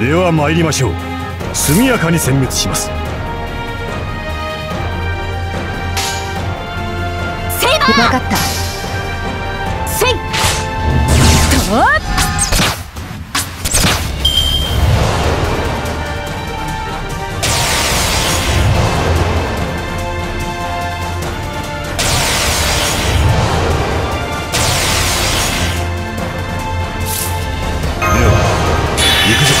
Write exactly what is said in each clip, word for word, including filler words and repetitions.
では参りましょう。速やかに殲滅します。 セイバー。分かった。せいとっ行くぞ。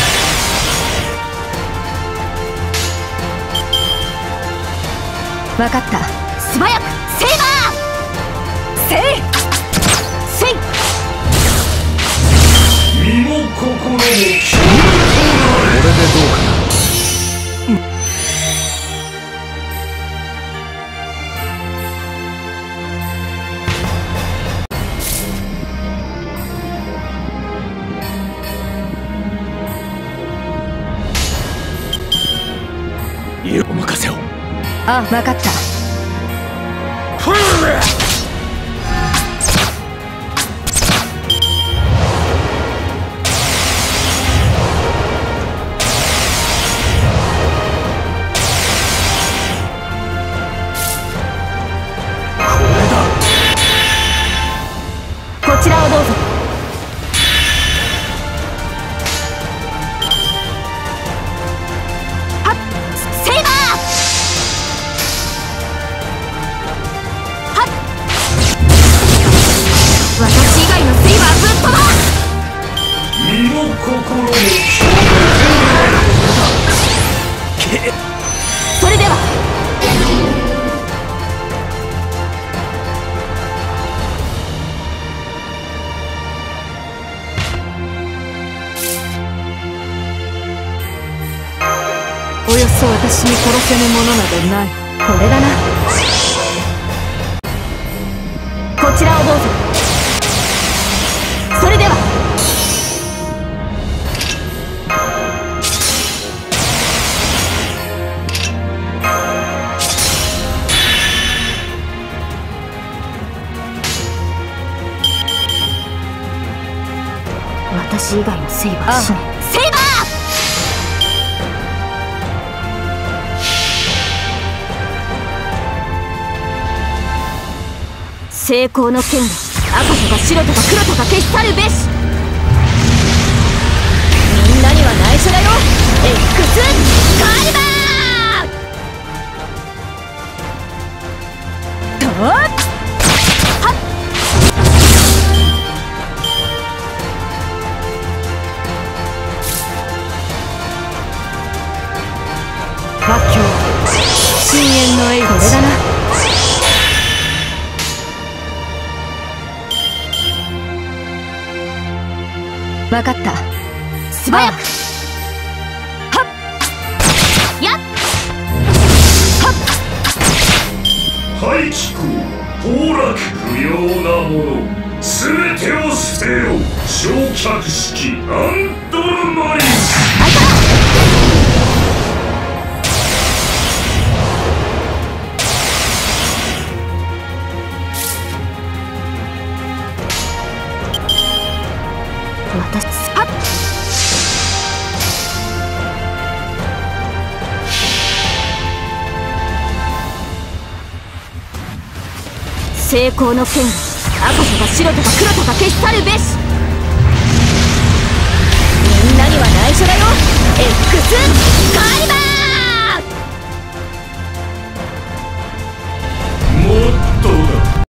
分かった。素早くセイバー。せいせい。 身も心もこれでどうかな。お任せを。 あ、分かった。こちらをどうぞ。はっ、セイバー。はっ、私以外のセイバーぶっ飛ば。 身も心もそれではおよそ私に殺せぬものなどない。これだな。こちらをどうぞ。それでは私以外のセイバー死ね。セイバー。成功の剣は赤とか白とか黒とか消し去るべし。みんなには内緒だよ。 X カリバー。とっはっ。魔境深淵のエイド。これだな。分かった。素早く。はっやっはっ。 排気口崩落不要なものすべてを捨てよ。焼却式アンドロマリス。 あいた。私はっ。成功の剣は赤とか白とか黒とか消し去るべし。